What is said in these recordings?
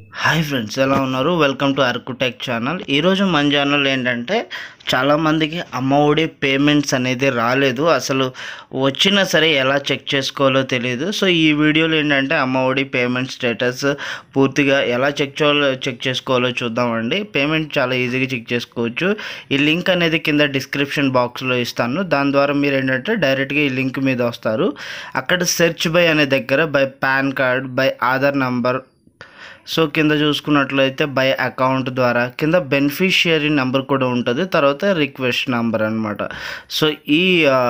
Hi friends, ఎలా ఉన్నారు? Welcome to Arkutech channel. ఈరోజు మన ఛానల్ ఏంటంటే చాలామందికి అమ్మఒడి పేమెంట్స్ అనేది రాలేదు, అసలు వచ్చినా సరే ఎలా చెక్ చేసుకోవాలో తెలియదు. సో ఈ వీడియోలో ఏంటంటే అమ్మఒడి పేమెంట్ స్టేటస్ పూర్తిగా ఎలా చెక్ చేసుకోవాలో చూద్దామండి. పేమెంట్ చాలా ఈజీగా చెక్ చేసుకోవచ్చు. ఈ లింక్ అనేది కింద డిస్క్రిప్షన్ బాక్స్లో ఇస్తాను. దాని ద్వారా మీరు ఏంటంటే డైరెక్ట్గా ఈ లింక్ మీద వస్తారు. అక్కడ సెర్చ్ బై అనే దగ్గర by PAN card, by Aadhaar number, so కింద చూసుకున్నట్లయితే బై అకౌంట్ ద్వారా కింద బెనిఫిషియరీ నెంబర్ కూడా ఉంటుంది, తర్వాత రిక్వెస్ట్ నెంబర్ అనమాట. సో ఈ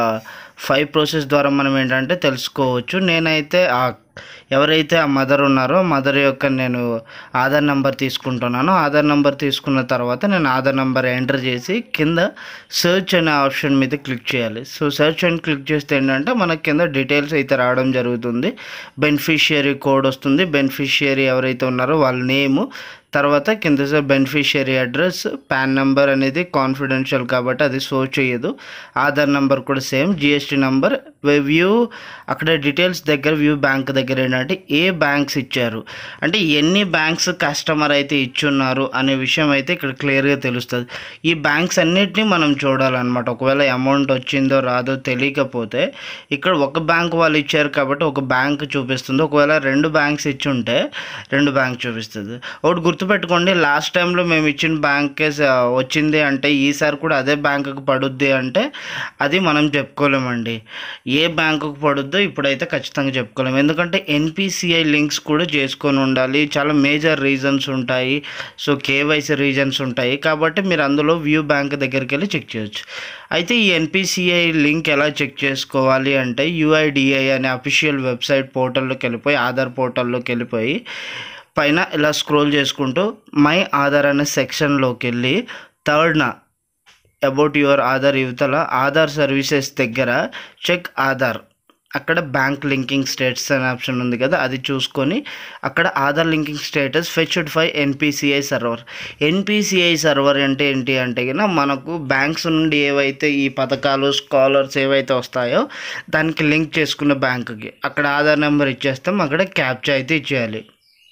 5 ప్రాసెస్ ద్వారా మనం ఏంటంటే తెలుసుకోవచ్చు. నేనైతే ఎవరైతే ఆ మదర్ ఉన్నారో మదర్ యొక్క నేను ఆధార్ నెంబర్ తీసుకుంటున్నాను. ఆధార్ నెంబర్ తీసుకున్న తర్వాత నేను ఆధార్ నెంబర్ ఎంటర్ చేసి కింద సెర్చ్ అనే ఆప్షన్ మీద క్లిక్ చేయాలి. సో సెర్చ్ అని క్లిక్ చేస్తే ఏంటంటే మనకి కింద డీటెయిల్స్ అయితే రావడం జరుగుతుంది. బెనిఫిషియరీ కోడ్ వస్తుంది, బెనిఫిషియరీ ఎవరైతే ఉన్నారో వాళ్ళ నేము, తర్వాత కింద బెనిఫిషియరీ అడ్రస్, పాన్ నెంబర్ అనేది కాన్ఫిడెన్షియల్ కాబట్టి అది షో చేయదు. ఆధార్ నెంబర్ కూడా సేమ్, జిఎస్టీ నెంబర్, వ్యూ అక్కడ డీటెయిల్స్ దగ్గర వ్యూ బ్యాంక్ దగ్గర ఏంటంటే ఏ బ్యాంక్స్ ఇచ్చారు అంటే ఎన్ని బ్యాంక్స్ కస్టమర్ అయితే ఇచ్చున్నారు అనే విషయం అయితే ఇక్కడ క్లియర్గా తెలుస్తుంది. ఈ బ్యాంక్స్ అన్నిటినీ మనం చూడాలన్నమాట. ఒకవేళ అమౌంట్ వచ్చిందో రాదో తెలియకపోతే ఇక్కడ ఒక బ్యాంక్ వాళ్ళు ఇచ్చారు కాబట్టి ఒక బ్యాంక్ చూపిస్తుంది. ఒకవేళ 2 బ్యాంక్స్ ఇచ్చి ఉంటే 2 బ్యాంక్ చూపిస్తుంది. ఒకటి గుర్తుపెట్టుకోండి, లాస్ట్ టైంలో మేము ఇచ్చిన బ్యాంకే వచ్చింది అంటే ఈసారి కూడా అదే బ్యాంకుకు పడుద్ది అంటే అది మనం చెప్పుకోలేమండి. ఏ బ్యాంకుకు పడుద్దో ఇప్పుడైతే ఖచ్చితంగా చెప్పుకోలేము, ఎందుకంటే NPCI లింక్స్ కూడా చేసుకొని ఉండాలి. చాలా మేజర్ రీజన్స్ ఉంటాయి, సో KYC రీజన్స్ ఉంటాయి కాబట్టి మీరు అందులో వ్యూ బ్యాంక్ దగ్గరికి వెళ్ళి చెక్ చేయొచ్చు. అయితే ఈ NPCI లింక్ ఎలా చెక్ చేసుకోవాలి అంటే UIDAI అనే అఫీషియల్ వెబ్సైట్ పోర్టల్లోకి వెళ్ళిపోయి, ఆధార్ పోర్టల్లోకి వెళ్ళిపోయి పైన ఇలా స్క్రోల్ చేసుకుంటూ మై ఆధార్ అనే సెక్షన్లోకి వెళ్ళి థర్డ్న అబౌట్ యువర్ ఆధార్ యువతల ఆధార్ సర్వీసెస్ దగ్గర చెక్ ఆధార్, అక్కడ బ్యాంక్ లింకింగ్ స్టేటస్ అనే ఆప్షన్ ఉంది కదా, అది చూసుకొని అక్కడ Aadhaar linking status fetched by NPCI server. NPCI server అంటే ఏంటి అంటే కన్నా మనకు బ్యాంక్స్ నుండి ఏవైతే ఈ పథకాలు స్కాలర్స్ ఏవైతే వస్తాయో దానికి లింక్ చేసుకున్న బ్యాంకుకి అక్కడ ఆధార్ నెంబర్ ఇచ్చేస్తాం, అక్కడ క్యాప్చా అయితే ఇచ్చేయాలి.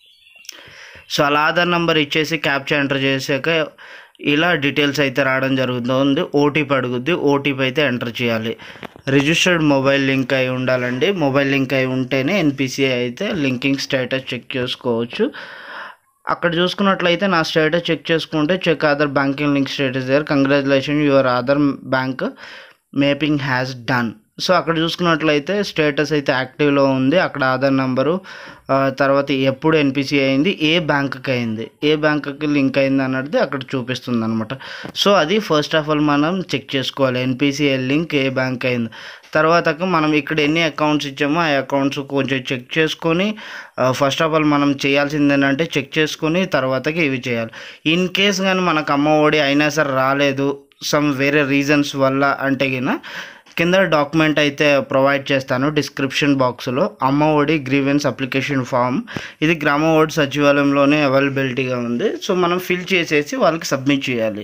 సో అలా ఆధార్ నెంబర్ ఇచ్చేసి క్యాప్చా ఎంటర్ చేసాక ఇలా డీటెయిల్స్ అయితే రావడం జరుగుతుంది. ఓటీపీ అడుగుద్ది, ఓటీపీ అయితే ఎంటర్ చేయాలి. రిజిస్టర్డ్ మొబైల్ లింక్ అయి ఉండాలండి. మొబైల్ లింక్ అయి ఉంటేనే NPCI అయితే లింకింగ్ స్టేటస్ చెక్ చేసుకోవచ్చు. అక్కడ చూసుకున్నట్లయితే నా స్టేటస్ చెక్ చేసుకుంటే check Aadhaar banking link status దగ్గర congratulation your Aadhaar bank mapping has done. So అక్కడ చూసుకున్నట్లయితే స్టేటస్ అయితే యాక్టివ్లో ఉంది. అక్కడ ఆధార్ నెంబరు, తర్వాత ఎప్పుడు NPCI అయింది, ఏ బ్యాంకుకి అయింది, ఏ బ్యాంకుకి లింక్ అయింది అన్నది అక్కడ చూపిస్తుంది అనమాట. సో అది ఫస్ట్ ఆఫ్ ఆల్ మనం చెక్ చేసుకోవాలి, NPCI లింక్ ఏ బ్యాంక్ అయింది. తర్వాత మనం ఇక్కడ ఎన్ని అకౌంట్స్ ఇచ్చామో ఆ అకౌంట్స్ కొంచెం చెక్ చేసుకొని ఫస్ట్ ఆఫ్ ఆల్ మనం చేయాల్సింది ఏంటంటే చెక్ చేసుకొని తర్వాతకి ఇవి చేయాలి. ఇన్ కేస్ కానీ మనకు అమ్మఒడి అయినా సరే రాలేదు సమ్ వేరే రీజన్స్ వల్ల అంటే కింద డాక్యుమెంట్ అయితే ప్రొవైడ్ చేస్తాను డిస్క్రిప్షన్ బాక్స్లో. అమ్మఒడి గ్రీవెన్స్ అప్లికేషన్ ఫామ్, ఇది గ్రామ వార్డు సచివాలయంలోనే అవైలబిలిటీగా ఉంది. సో మనం ఫిల్ చేసేసి వాళ్ళకి సబ్మిట్ చేయాలి.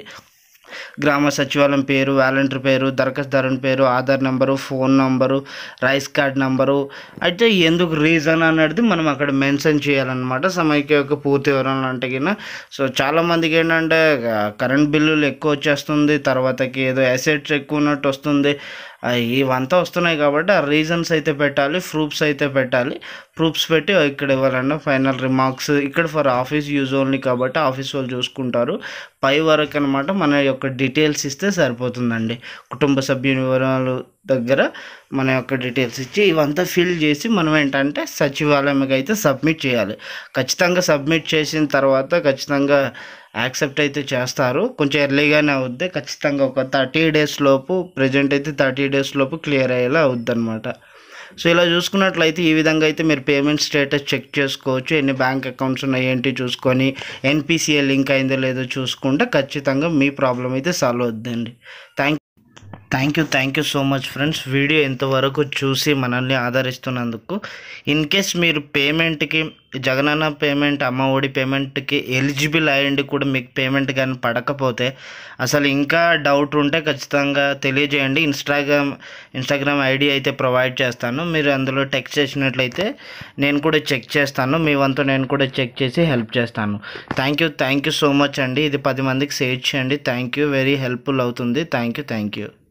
గ్రామ సచివాలయం పేరు, వాలంటీర్ పేరు, దరఖాస్తుదారుని పేరు, Aadhaar number, phone number, rice card number, అయితే ఎందుకు రీజన్ అనేది మనం అక్కడ మెన్షన్ చేయాలన్నమాట. సమైక్య యొక్క పూర్తి వివరాలు అంటే సో చాలామందికి ఏంటంటే కరెంట్ బిల్లులు ఎక్కువ వచ్చేస్తుంది, తర్వాతకి ఏదో అసెట్స్ ఎక్కువ ఉన్నట్టు వస్తుంది, ఇవంతా వస్తున్నాయి కాబట్టి ఆ రీజన్స్ అయితే పెట్టాలి, ప్రూఫ్స్ అయితే పెట్టాలి. ప్రూఫ్స్ పెట్టి ఇక్కడ ఇవ్వాలన్నా ఫైనల్ రిమార్క్స్ ఇక్కడ ఫర్ ఆఫీస్ యూజ్ ఓన్లీ కాబట్టి ఆఫీస్ వాళ్ళు చూసుకుంటారు. పై వరకు అనమాట మన యొక్క డీటెయిల్స్ ఇస్తే సరిపోతుందండి. కుటుంబ సభ్యుని వివరాలు దగ్గర మన యొక్క డీటెయిల్స్ ఇచ్చి ఇవంతా ఫిల్ చేసి మనం ఏంటంటే సచివాలయంకి అయితే సబ్మిట్ చేయాలి. ఖచ్చితంగా సబ్మిట్ చేసిన తర్వాత ఖచ్చితంగా యాక్సెప్ట్ అయితే చేస్తారు. కొంచెం ఎర్లీగానే అవుద్ది, ఖచ్చితంగా ఒక 30 డేస్ లోపు, ప్రజెంట్ అయితే 30 డేస్ లోపు క్లియర్ అయ్యేలా అవుద్ది అనమాట. సో ఇలా చూసుకున్నట్లయితే ఈ విధంగా అయితే మీరు పేమెంట్ స్టేటస్ చెక్ చేసుకోవచ్చు. ఎన్ని బ్యాంక్ అకౌంట్స్ ఉన్నాయి ఏంటి చూసుకొని NPCI లింక్ అయిందో లేదో చూసుకుంటే ఖచ్చితంగా మీ ప్రాబ్లం అయితే సాల్వ్ అవుద్దండి. Thank thank you so much friends. Video ఇంతవరకు చూసి మనల్ని ఆదరిస్తున్నందుకు. ఇన్ కేస్ మీరు పేమెంట్కి, జగనన్న పేమెంట్, అమ్మ ఒడి పేమెంట్కి ఎలిజిబుల్ అయ్యండి కూడా మీకు పేమెంట్ కానీ పడకపోతే, అసలు ఇంకా డౌట్ ఉంటే ఖచ్చితంగా తెలియజేయండి. ఇన్స్టాగ్రామ్ ఐడి అయితే ప్రొవైడ్ చేస్తాను. మీరు అందులో టెక్స్ట్ చేసినట్లయితే నేను కూడా చెక్ చేస్తాను. మీ వంతు నేను కూడా చెక్ చేసి హెల్ప్ చేస్తాను. థ్యాంక్ యూ సో మచ్ అండి. ఇది 10 మందికి షేర్ చేయండి. థ్యాంక్ యూ, వెరీ హెల్ప్ఫుల్ అవుతుంది. Thank you.